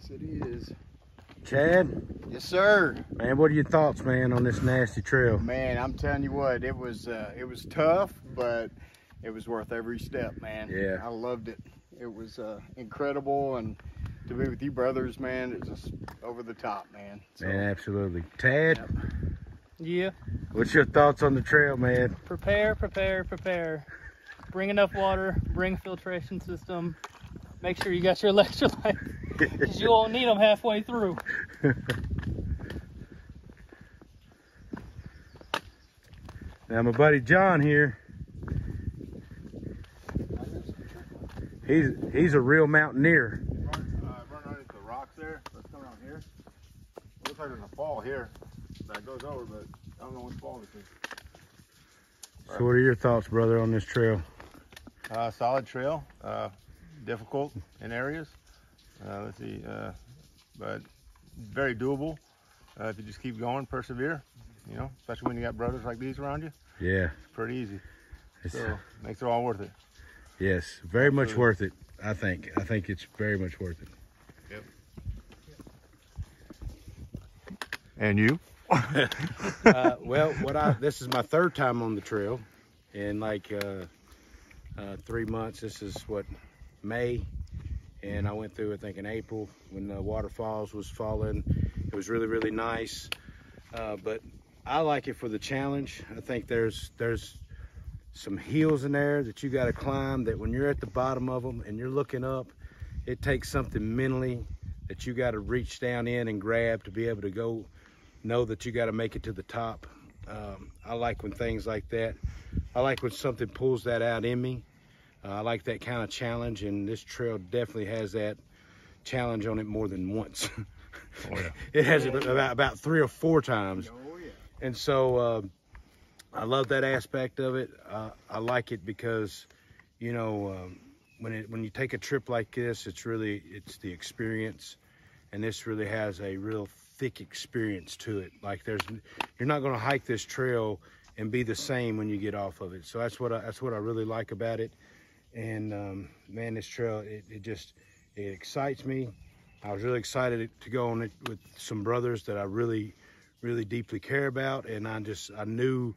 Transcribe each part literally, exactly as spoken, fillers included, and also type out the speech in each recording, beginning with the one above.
Yes, it is. Chad? Yes, sir. Man, what are your thoughts, man, on this nasty trail? Man, I'm telling you what, it was uh, it was tough, but it was worth every step, man. Yeah. I loved it. It was uh, incredible, and to be with you brothers, man, it's just over the top, man. So, Man, absolutely. Tad, Yeah. what's your thoughts on the trail, man? Prepare, prepare, prepare. Bring enough water, bring filtration system. Make sure you got your electrolytes, because you won't need them halfway through. Now, my buddy John here, he's he's a real mountaineer. Run, uh, run underneath the rocks there. Let's come around here. It looks like there's a fall here that goes over, but I don't know which fall this is. So what are your thoughts, brother, on this trail? Uh, solid trail, uh, difficult in areas. Uh, let's see, uh, but very doable uh, if you just keep going, persevere. You know, especially when you got brothers like these around you. Yeah. It's pretty easy. It's, So makes it all worth it. yes, very much Absolutely. worth it, I think. I think it's very much worth it. Yep. And you? uh, well, what I this is my third time on the trail in like uh, uh, three months. This is what, May, and I went through I think in April when the waterfalls was falling. It was really really nice, uh, but I like it for the challenge. I think there's there's some hills in there that you got to climb, that when you're at the bottom of them and you're looking up, it takes something mentally that you got to reach down in and grab to be able to go know that you got to make it to the top. Um, I like when things like that, I like when something pulls that out in me. Uh, I like that kind of challenge, and this trail definitely has that challenge on it more than once. Oh, yeah. It has it about, about three or four times. oh yeah. And so uh, I love that aspect of it. Uh, I like it because, you know, um, when it, when you take a trip like this, it's really, it's the experience. And this really has a real thick experience to it. Like there's, you're not going to hike this trail and be the same when you get off of it. So that's what I, that's what I really like about it. And um, man, this trail, it, it just, it excites me. I was really excited to go on it with some brothers that I really, really deeply care about. And I just, I knew,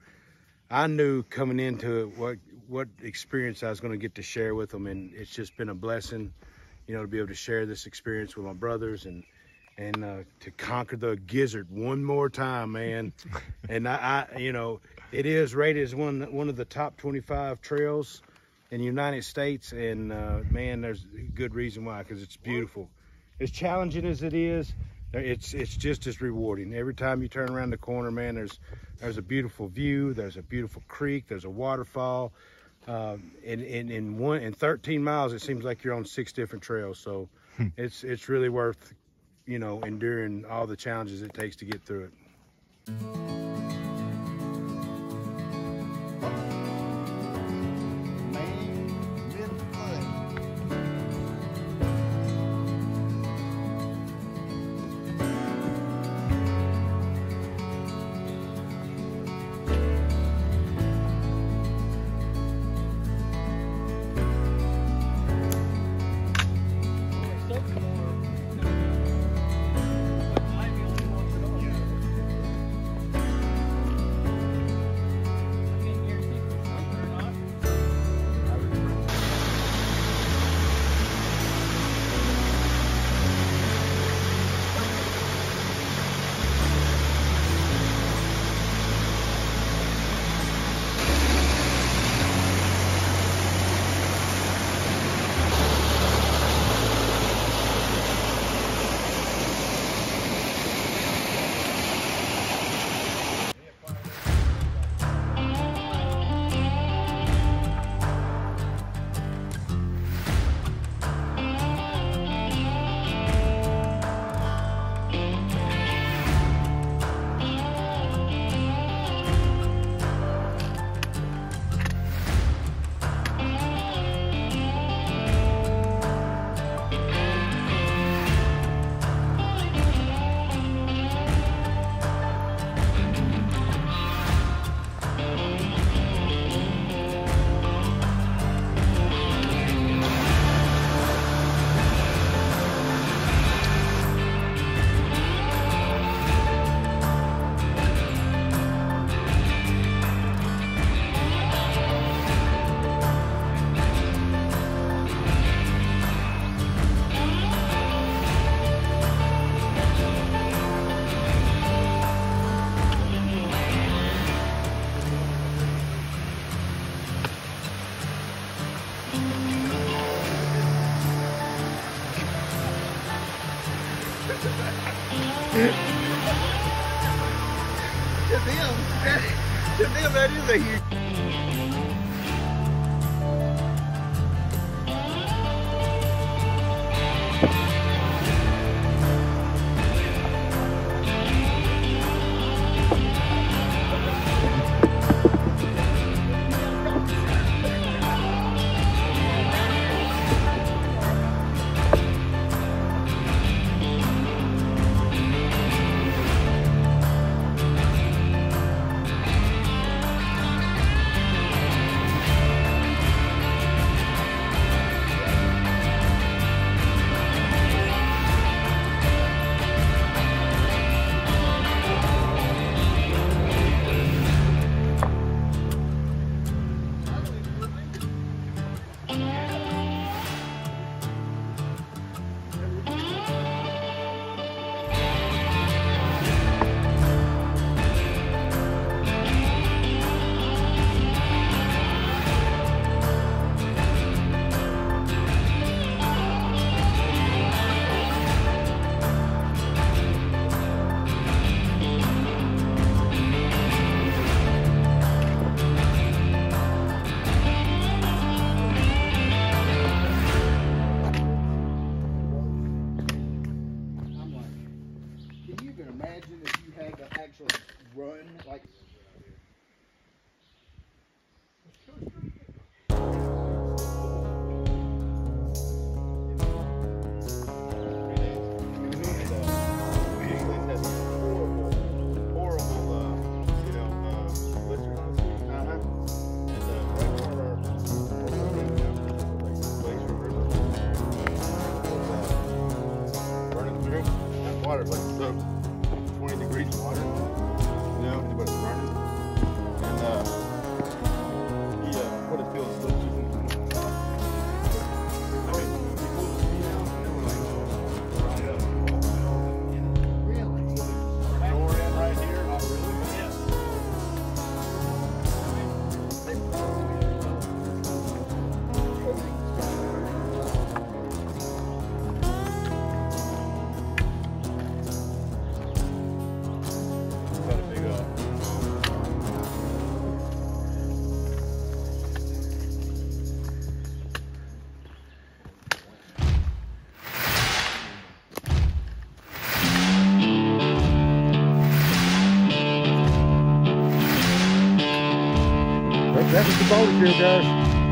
I knew coming into it what, what experience I was going to get to share with them. And it's just been a blessing, you know, to be able to share this experience with my brothers and, and uh, to conquer the gizzard one more time, man. And I, I, you know, it is rated as one, one of the top twenty-five trails in the United States. And uh, man, there's a good reason why, because it's beautiful. As challenging as it is, it's it's just as rewarding. Every time you turn around the corner, man, there's there's a beautiful view, there's a beautiful creek, there's a waterfall. Um, in, in, in one in thirteen miles, it seems like you're on six different trails. So it's it's really worth, you know, enduring all the challenges it takes to get through it. To them, that, to them, that is a huge. Imagine if you had to actually run like. Water like so. twenty degrees water, you know, but it's burning. And uh, he uh, put his field slip using the I mean, he pulled the feet out and they were like, oh, right up. Really? Door in right here. Oh, really? Yes. Got a big uh, That was the boulder field, guys.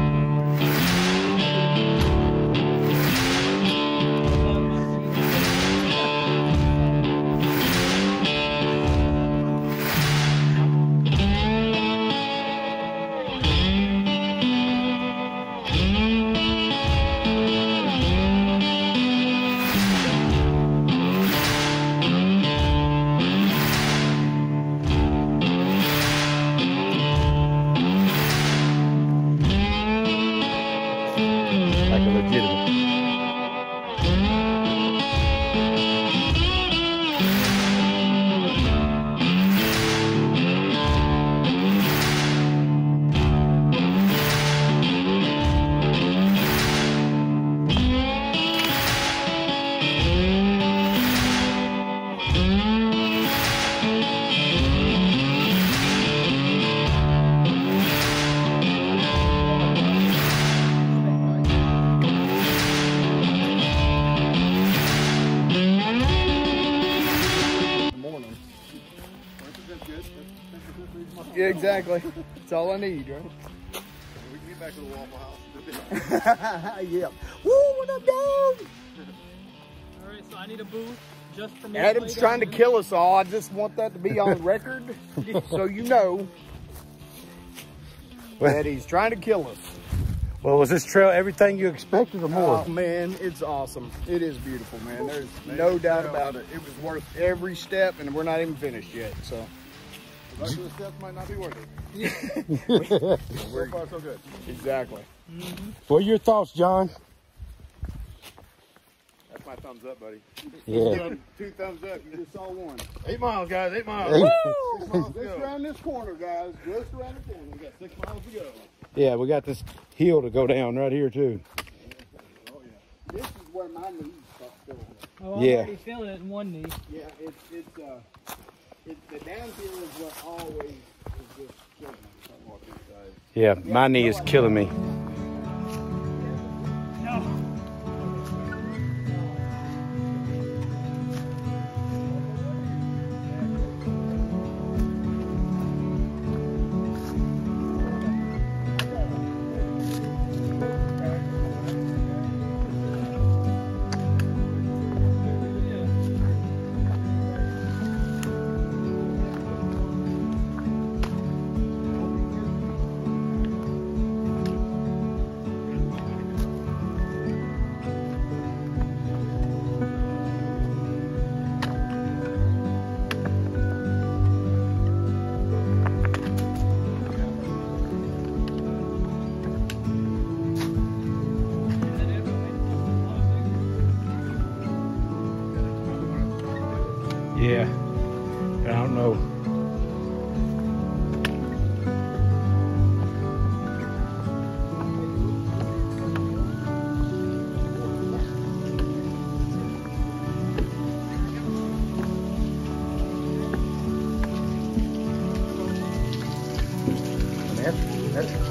Like a legitimate. Yeah, exactly. That's all I need, right? we can get back to the Waffle House. Yeah. Woo, what up, dog? All right, so I need a booth just for me. Adam's to trying to down kill us all. I just want that to be on record, so you know that he's trying to kill us. Well, was this trail everything you expected or more? Oh man, it's awesome. It is beautiful, man. There's no doubt about it. It was worth every step, and we're not even finished yet. So The rest of the steps might not be worth it. so So far, so good. exactly. Mm-hmm. What are your thoughts, John? That's my thumbs up, buddy. Yeah. Two thumbs up. You just saw one. Eight miles, guys. Eight miles. Hey. Six miles to Just go. around this corner, guys. Just around the corner. We got six miles to go. Yeah, we got this hill to go down right here too. Oh, yeah. This is where my knees start. still. Oh, I'm Yeah. already feeling it in one knee. Yeah, it's it's uh, it, the downhill is what always is just killing me. if I walk these sides. Yeah, my knee is killing me. No. Yeah, I don't know. That's, that's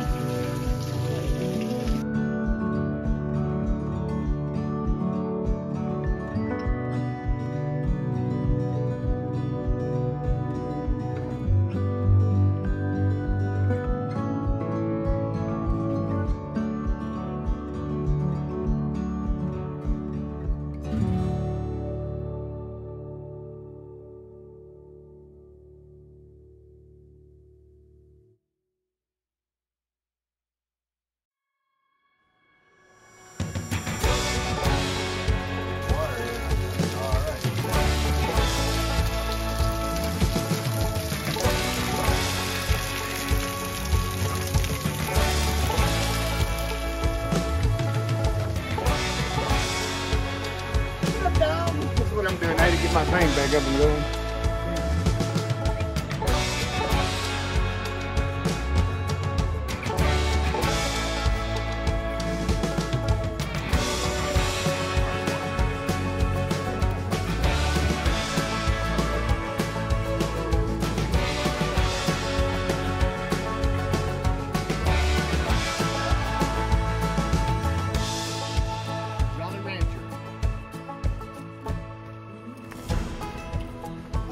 That's what I'm doing now to get my thing back up and going. Jolly Rancher.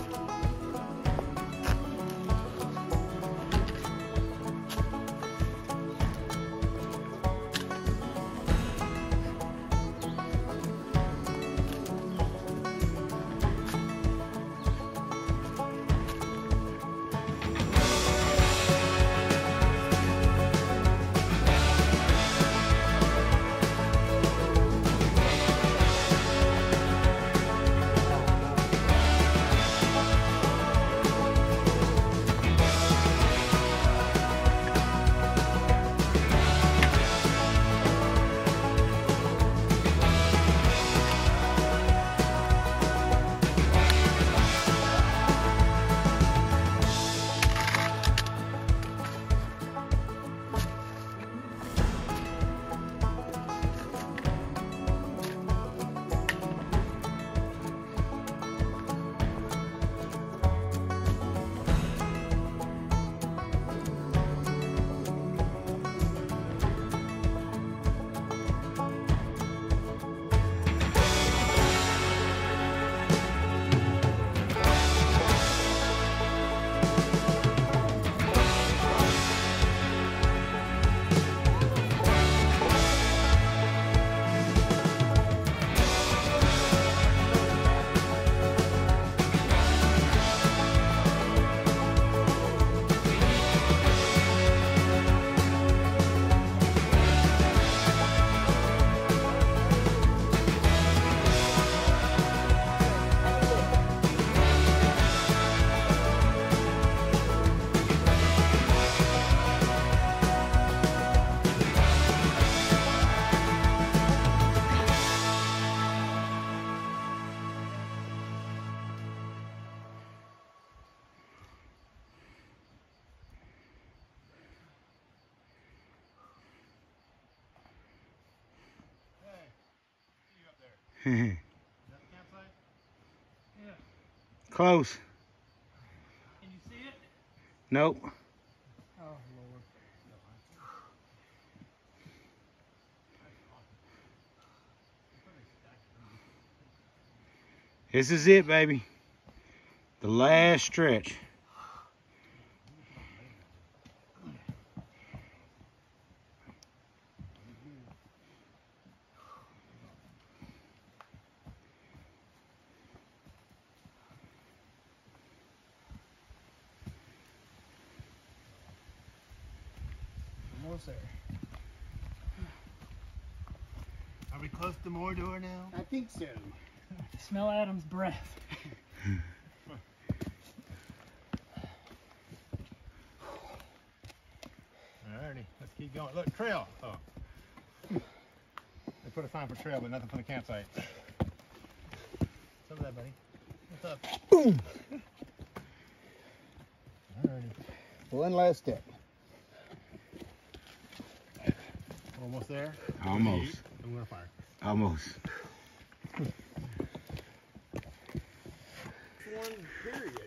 Yeah. Close. Can you see it? Nope. Oh, Lord. This is it, baby. The last stretch. Almost there. Are we close to Mordor now? I think so. Smell Adam's breath. Alrighty, let's keep going. Look, trail. Oh. They put a sign for trail, but nothing for the campsite. Some of that, buddy. What's up? Boom. Alrighty. One last step. Almost there. Almost. I'm gonna fire. Almost. One period.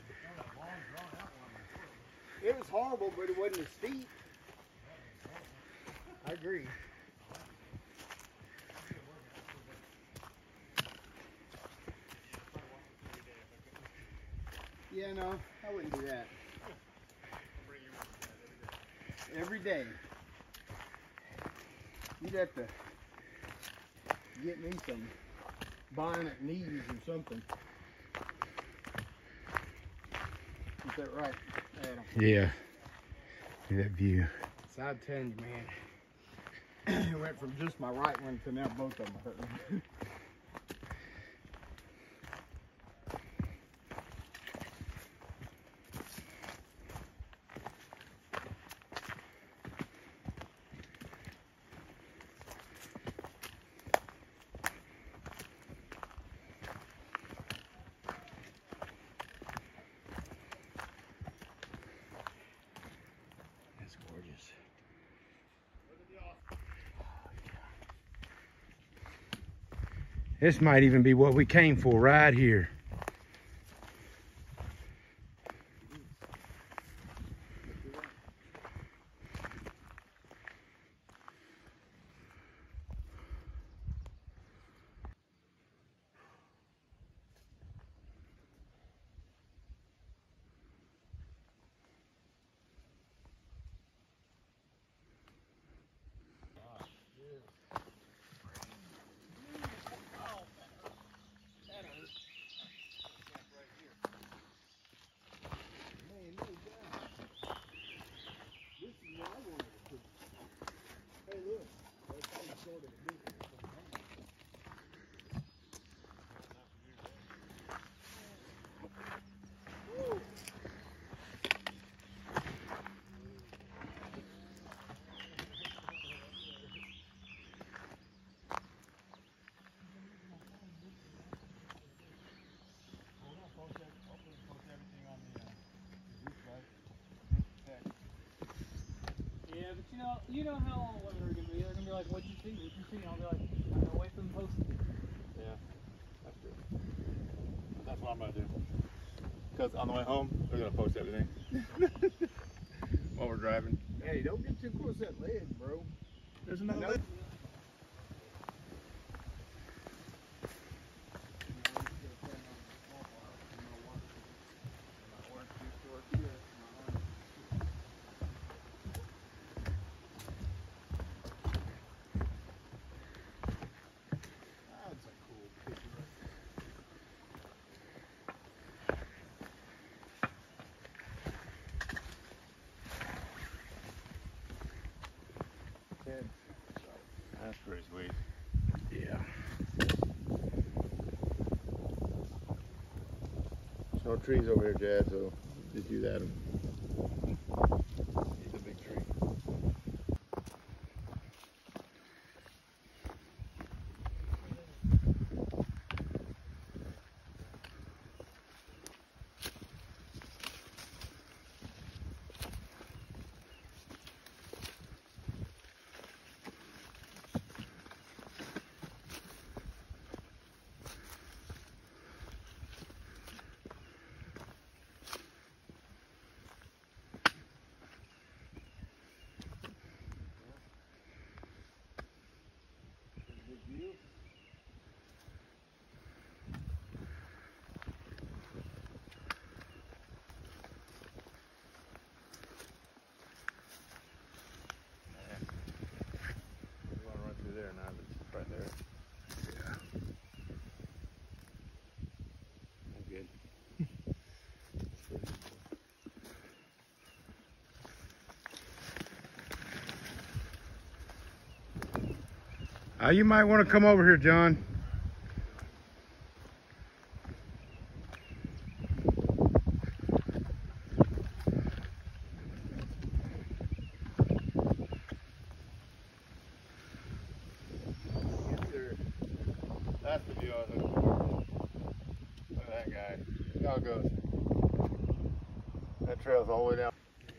It was horrible, but it wasn't as steep. I agree. Yeah, no, I wouldn't do that. Every day. You'd have to get me some bionic knees or something. Is that right, Adam? Yeah. See that view. So I'm telling you, man, it went from just my right one to now both of them hurting. That's gorgeous. This might even be what we came for right here. Yeah, but you know, you know how long women are gonna be. They're gonna be like, "What'd you see? What'd you see?" And I'll be like, "I'm gonna wait for them to post it." Yeah, that's true. That's what I'm gonna do. Because on the way home, they're gonna post everything while we're driving. Hey, don't get too close to that ledge, bro. There's another. No. ledge. That's pretty sweet. Yeah. There's no trees over here, Jad, so just use Adam. He's a big tree. Uh, you might want to come over here, John. That's the view I was looking for. Look at that guy. Look how it goes. That trail's all the way down.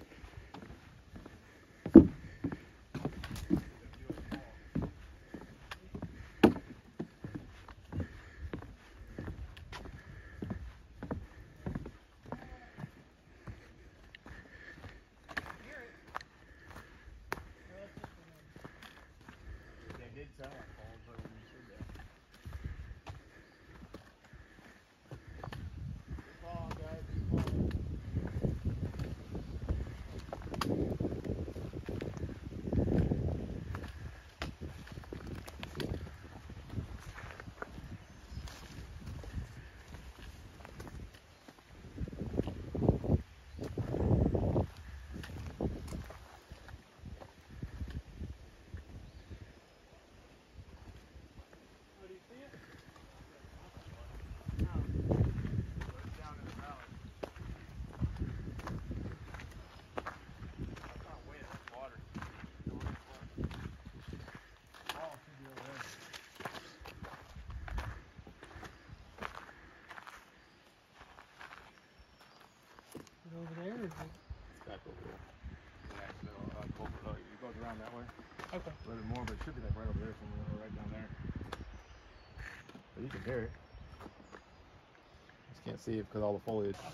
Over there? Or is it... Back over there. Yeah, so, uh, culvert, uh, it goes around that way. Okay. A little bit more, but it should be like right over there somewhere, or right down there. But you can hear it. Just can't see it because all the foliage. I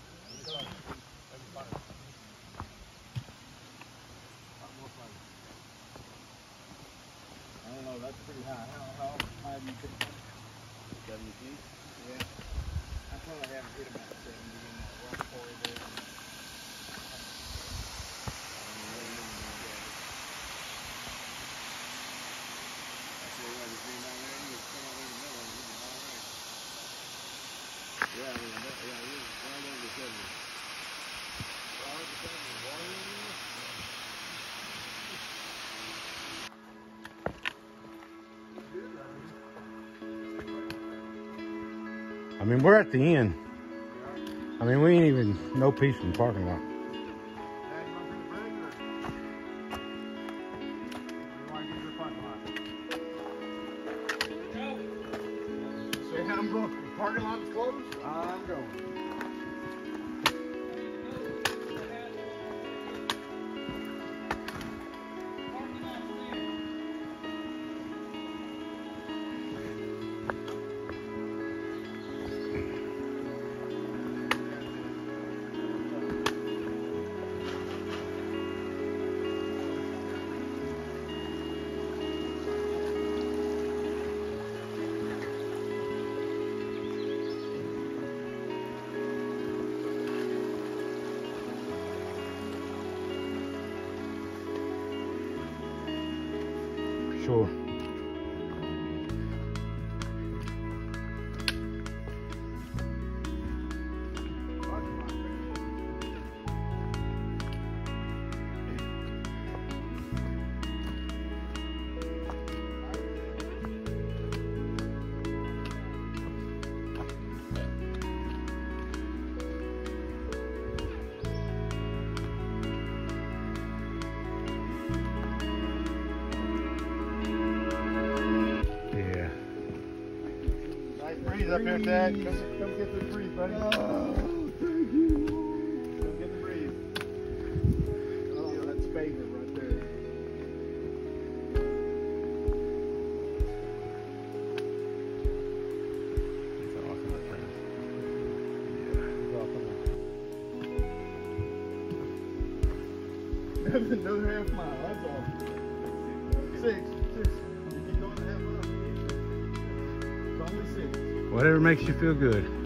don't know, that's pretty high. How, how high do you think? seventy feet? Yeah. I probably haven't hit about seventy in that rock quarry there. Yeah, I mean, that, yeah, it is right over seventy. Right over seventy. Water in there? I mean, we're at the end. I mean, we ain't even no piece in the parking lot. I'm going. The parking lot is closed. I'm going. Sure. Breeze up here, Dad. Come, come get the breeze, buddy. Oh, thank you. Come get the breeze. Oh, that's pavement right there. That's awesome, my friend. Yeah, it's awesome. That's another half mile. That's awesome. Six. Six. You keep going a half mile. Whatever makes you feel good.